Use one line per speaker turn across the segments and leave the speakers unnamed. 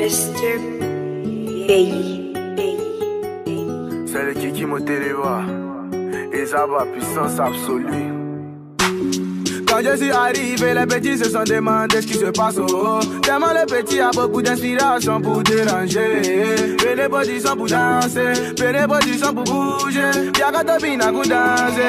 Mr. Bayi.
C'est le Kiki Moteleva. Et ça va, puissance absolue. Quand je suis arrivé, les petits se sont demandé ce qui se passe au haut. Tellement le petit a beaucoup d'inspiration pour déranger. Et les body sont pour danser, et les body sont pour bouger. Y'a qu'à te bina pour danser.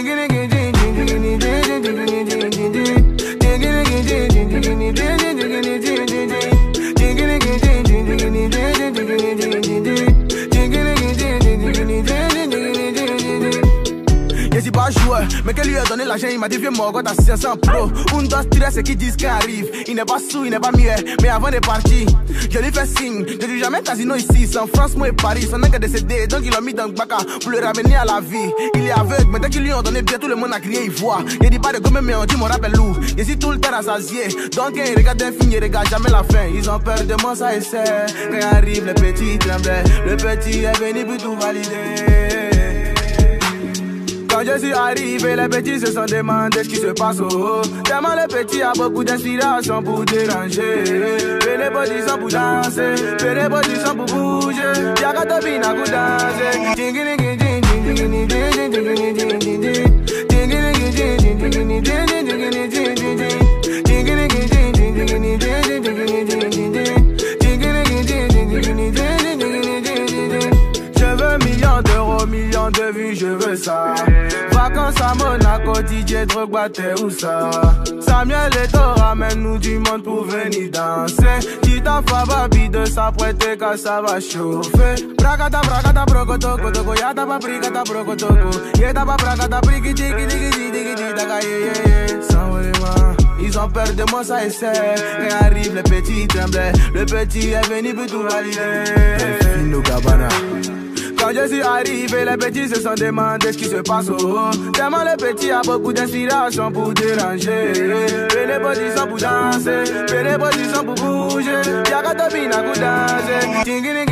Je suis pas joueur, mais qu'elle lui a donné l'argent, il m'a dit viens moi quand t'as 500 pro. Un dos stress et qui disent qu'il arrive. Il n'est pas sous, il n'est pas mieux, mais avant de partir, je lui fais signe. Je dis jamais casino ici, c'est en France, moi et Paris. Son est décédé, donc il l'a mis dans le baca pour le ramener à la vie. Il est aveugle, mais dès qu'ils lui ont donné bien, tout le monde a crié, il voit. Il dit pas de gomme, mais on dit mon rappel loup. Je suis tout le temps rassasié, donc il regarde un film, il regarde jamais la fin. Ils ont peur de moi, ça essaie. Quand arrive, le petit tremblait, le petit est venu pour tout valider. Quand je suis arrivé, les petits se sont demandé ce qui se passe au haut. Tellement le petit a beaucoup d'inspiration pour déranger. Et les body sont pour danser, et les body sont pour bouger. Y'a qu'à te bina pour danser. Je veux millions d'euros, millions de vues, je veux ça. Vacances à Monaco, DJ Drogba, t'es où ça? Samuel Eto'o ramène-nous du monde pour venir danser. Tita Fababi de s'apprêter car ça va chauffer. Bragata, bragata, brogoto, kotoko, yata pa brigata, brogotoko. Yeta pa bragata, brigi, digi, digi, digi, digi, daga, ils ont peur de moi, ça essaie. Quand arrive le petit tremblait, le petit est venu pour tout valider. Fino Gabana. Quand je suis arrivé, les petits se sont demandé ce qui se passe au haut. Tellement le petit a beaucoup d'inspiration pour déranger. Et les body sont pour danser, et les body sont pour bouger. Y'a qu'à te bina pour danser.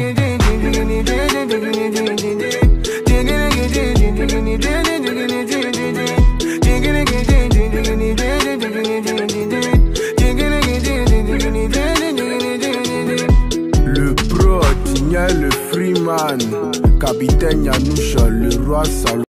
Le pro, Tigna, le Freeman, capitaine Yanoucha, le roi Salomon.